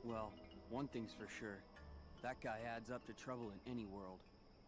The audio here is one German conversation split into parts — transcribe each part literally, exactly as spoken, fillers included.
Well, one thing's for sure. That guy adds up to trouble in any world.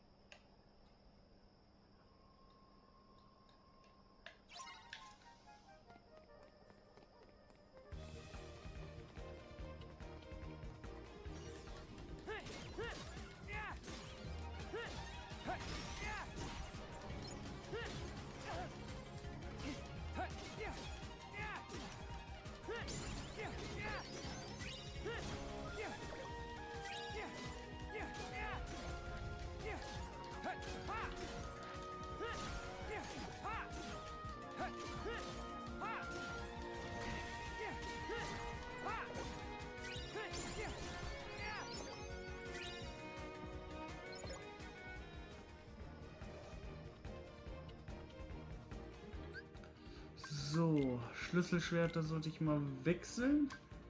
So, Schlüsselschwerter sollte ich mal wechseln.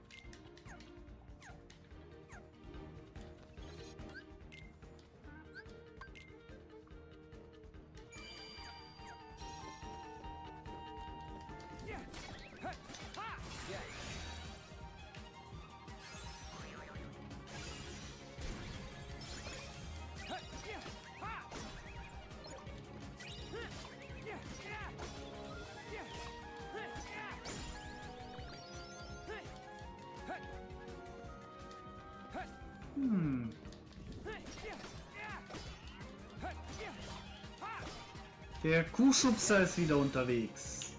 Hm. Der Kuhschubser ist wieder unterwegs.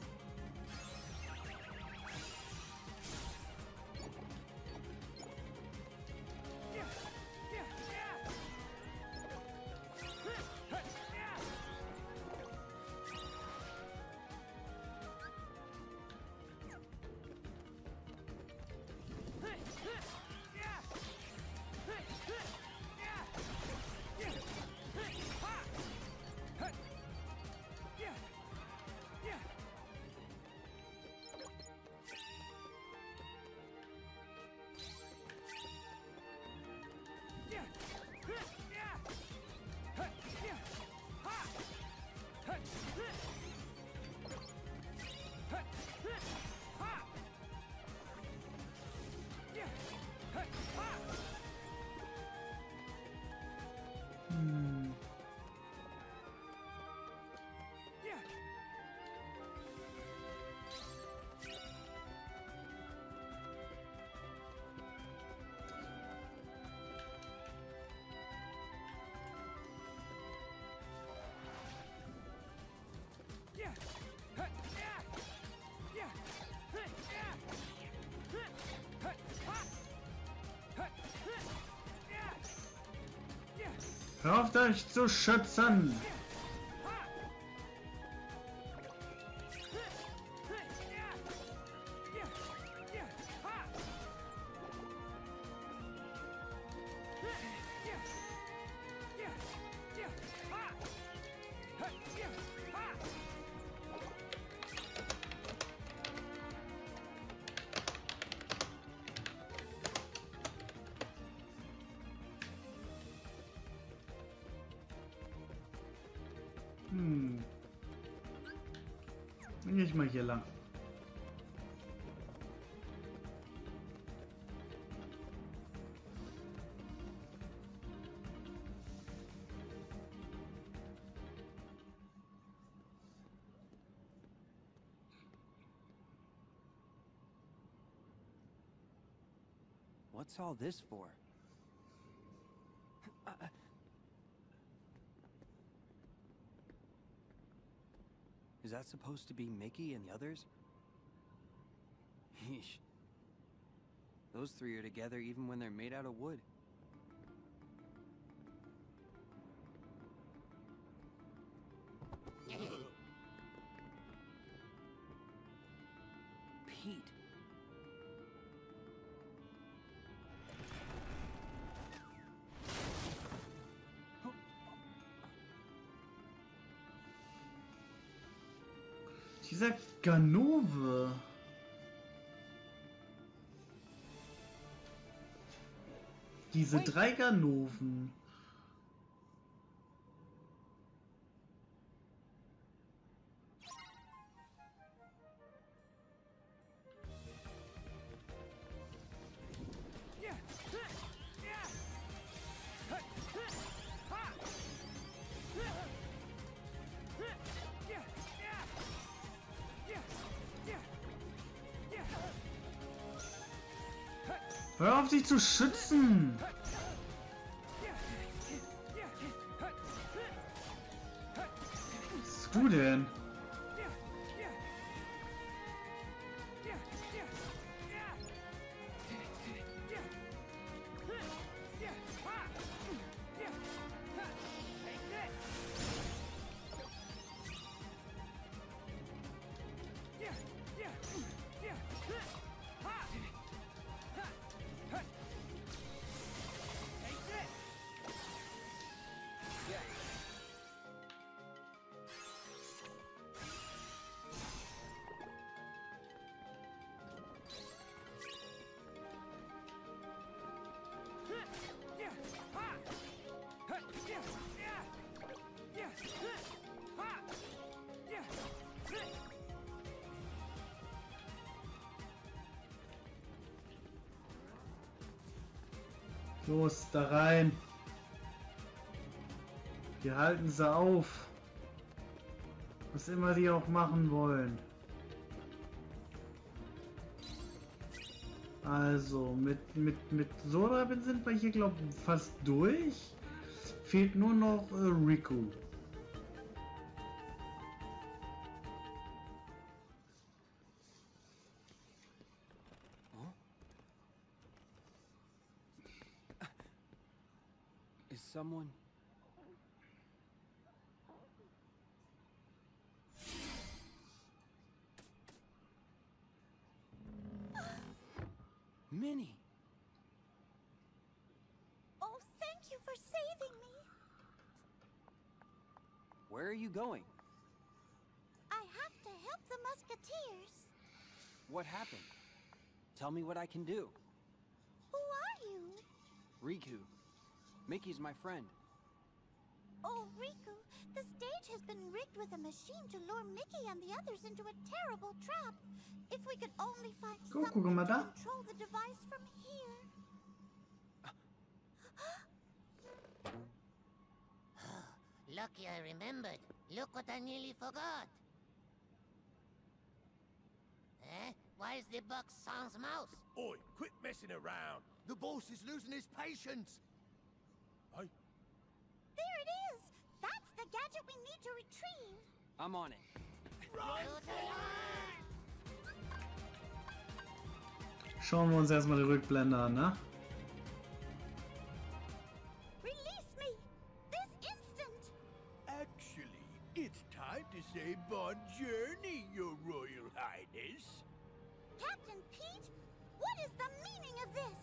Hm. Hör auf, euch zu schützen! Hm. Dann gehe ich mal hier lang. What's all this for? Uh, Is that supposed to be Mickey and the others? Yeesh. Those three are together even when they're made out of wood. Pete. Dieser Ganove. Diese drei Ganoven. Hör auf, dich zu schützen! Was bist du denn? Los, da rein. Wir halten sie auf. Was immer die auch machen wollen. Also, mit, mit, mit Soraben sind wir hier, glaube ich, fast durch. Fehlt nur noch äh, Riku. Is someone... Minnie! Oh, thank you for saving me. Where are you going? I have to help the Musketeers. What happened? Tell me what I can do. Who are you? Riku. Mickey's my friend. Oh, Riku, the stage has been rigged with a machine to lure Mickey and the others into a terrible trap. If we could only find Go, something Kukumada. to control the device from here. Lucky I remembered. Look what I nearly forgot. Eh? Why is the buck sans mouse? Oi, quit messing around. The boss is losing his patience. Hey? There it is! That's the gadget we need to retrieve. I'm on it. Schauen wir uns erstmal die Rückblende an, ne? Release me! This instant! Actually, it's time to say bon journey, Your Royal Highness. Captain Pete, what is the meaning of this?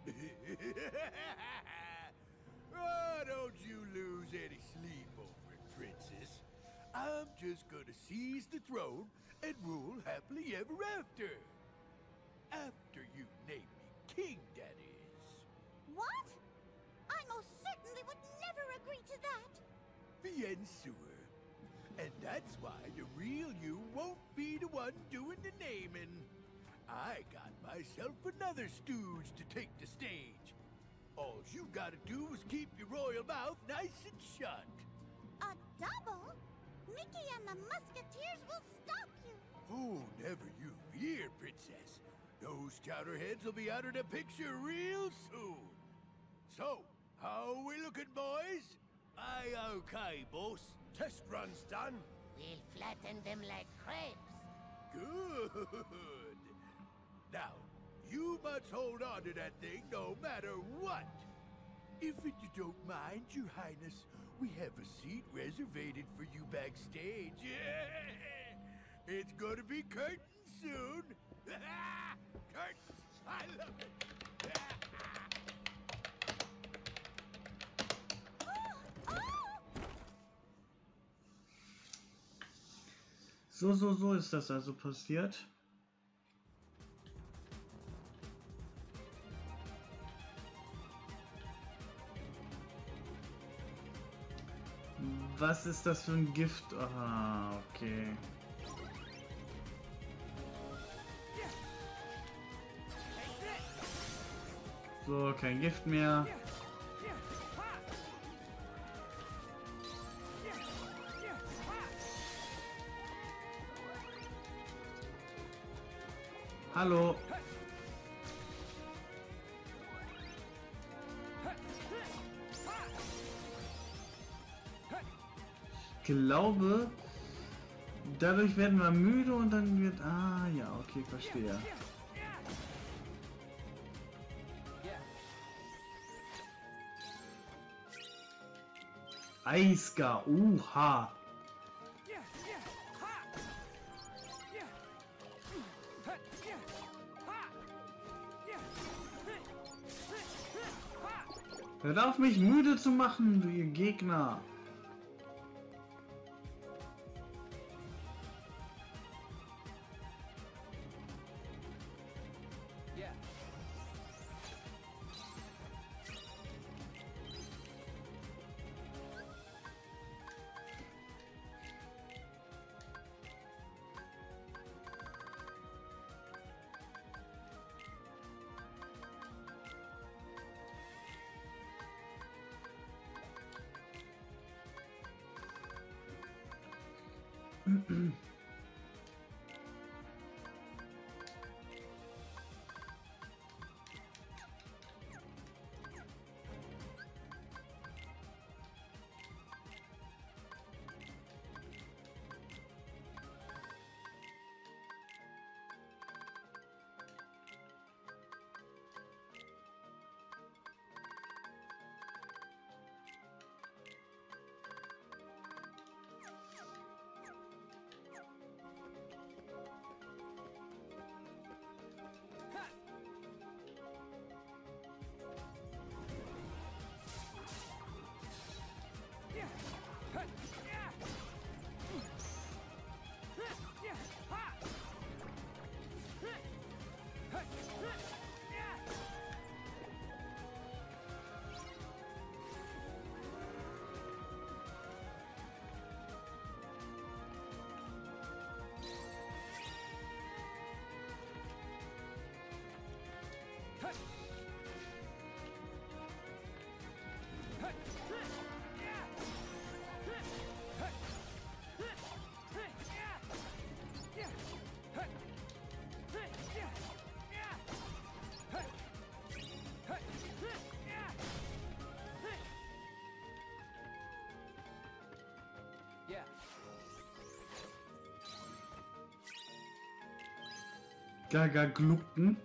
Oh, don't you lose any sleep over it, Princess. I'm just gonna seize the throne and rule happily ever after. After you name me king, that is. What? I most certainly would never agree to that. Bien sûr. And that's why the real you won't be the one doing the naming. I got myself another stooge to take the stage. All you gotta do is keep your royal mouth nice and shut. A double? Mickey and the Musketeers will stop you. Oh, never you fear, Princess. Those counterheads will be out of the picture real soon. So, how are we looking, boys? Aye, okay, boss. Test run's done. We'll flatten them like crepes. Good. Now, you must hold on to that thing no matter what. If it you don't mind, Your Highness, we have a seat reservated for you backstage. It's gonna be curtains soon. Curtains! I love it! So, so, so ist das also passiert. Was ist das für ein Gift? Ah, okay. So, kein Gift mehr. glaube, dadurch werden wir müde und dann wird... Ah, ja, okay, verstehe. Eisker, uha. Hört auf, mich müde zu machen, du ihr Gegner. Gaga Gluckten.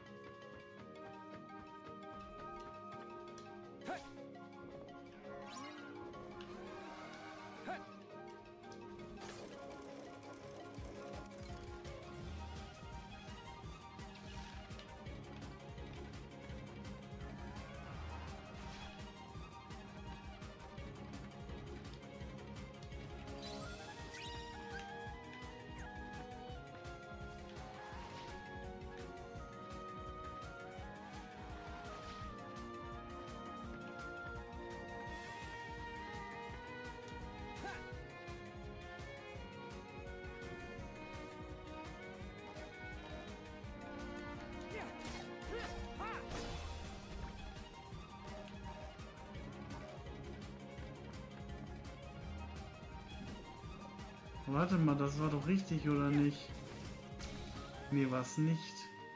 Warte mal, das war doch richtig, oder nicht? Nee, war's nicht.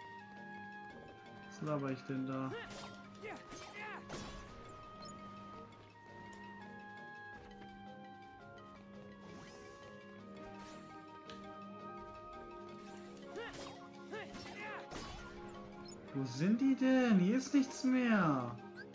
Was laber ich denn da? Wo sind die denn? Hier ist nichts mehr.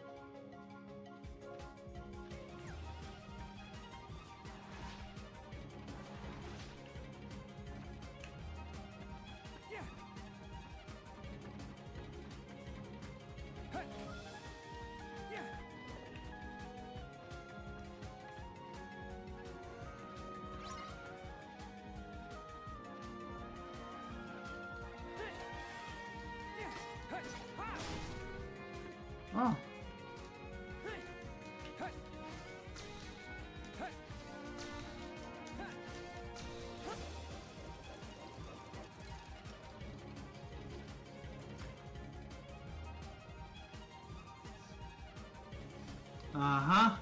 Ah. Aha.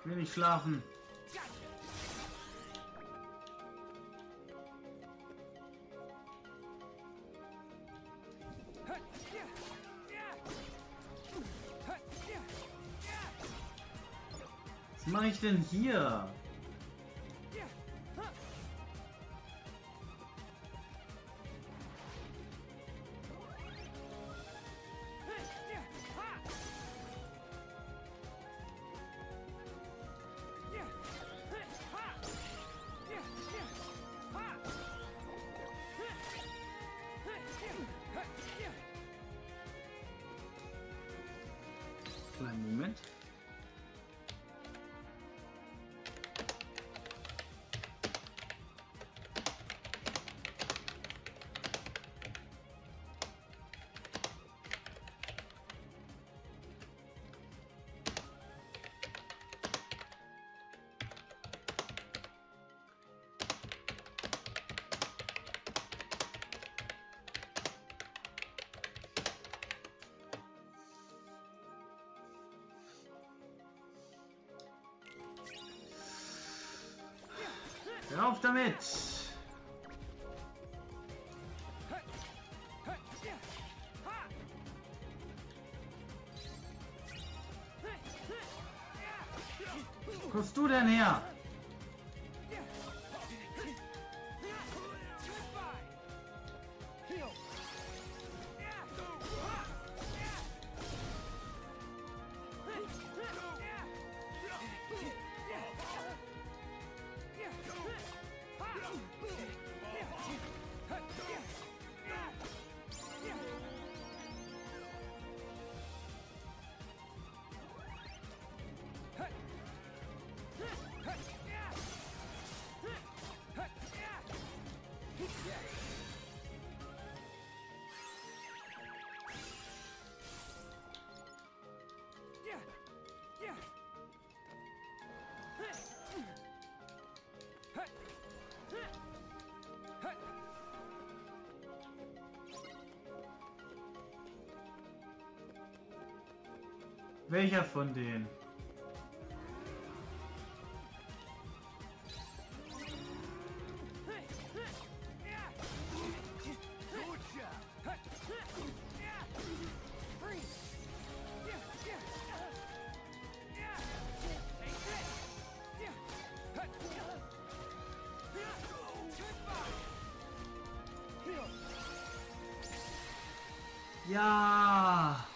Will nicht schlafen. Was mache ich denn hier? Kleinen Moment. Hör auf damit! Wo kommst du denn her? Welcher von denen? Ja!